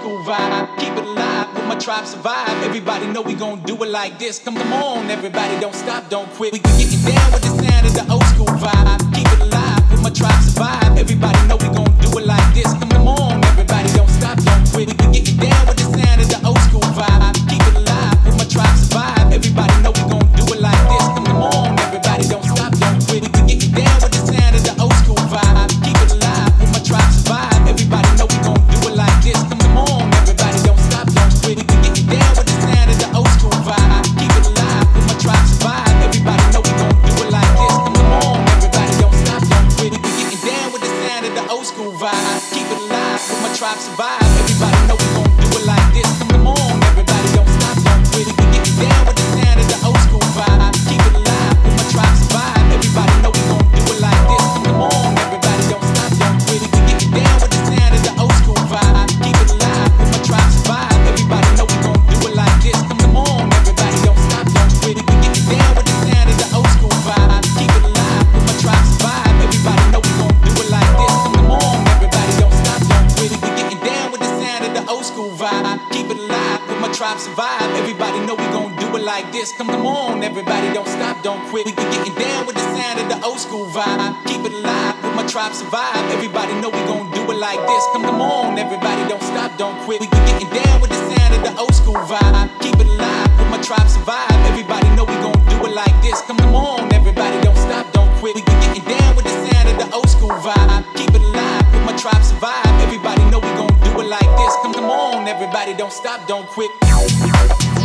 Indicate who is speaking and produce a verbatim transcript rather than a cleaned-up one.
Speaker 1: school vibe. Keep it alive with my tribe survive. Everybody know we gon' do it like this. Come, come on, everybody, don't stop, don't quit. We can get you down with the sound of the old school vibe. Keep it alive with my tribe survive. Everybody know we gon' do it like this. Come, come on, everybody, don't stop, don't quit. We can get you down with the sound of the old school vibe. Keep it alive with my tribe survive. Everybody know we gon' do it like this. Come, come on, everybody, don't stop, don't quit. We can get you down with the sound of the old school vibe. Keep it alive with my tribe survive. Everybody know we gon' do it like this. Come, come on, everybody, don't stop, don't quit. We can get you down with the sound of the old school vibe. Keep it alive with my tribe survive. Everybody know we gon' do it like this. Come, come on, everybody, don't stop, don't quit. We can get you down with the sound of the old school vibe. Keep it alive with my tribe survive. Everybody know we gon' do it like this. Come, come on, everybody, don't stop, don't quit. We can get you down with the sound of the old school vibe. Keep it alive with my tribe survive. Everybody know we gon' do it like this. Come, come on, everybody, don't stop, don't quit. We can get you down with the sound of the old school vibe. Keep it alive with my tribe survive. Everybody know we gon' do it like this. Come, come on, everybody, don't stop, don't quit. We can get you down with the sound of the old school vibe. Keep it alive with my tribe survive. Everybody know we gon' do it like this. Come, come on, everybody, don't stop, don't quit. We can get you down with the sound of the old school vibe. Keep it alive with my tribe survive. Everybody know we gon' do it like this. Come, come on, everybody, don't stop, don't quit. We can get you down with the sound of the old school vibe. Keep it alive with my tribe survive. Everybody know we gon' do it like this. Come, come on, everybody, don't stop, don't quit. We can get you down with the sound of the old school vibe. Keep it alive with my tribe survive. Everybody know we gon' do it like this. Come, come on, everybody, don't stop, don't quit. We can get you down with the sound of the old school vibe. Keep it alive with my tribe survive. Everybody know we gon' do it like this. Come, come on, everybody, don't stop, don't quit.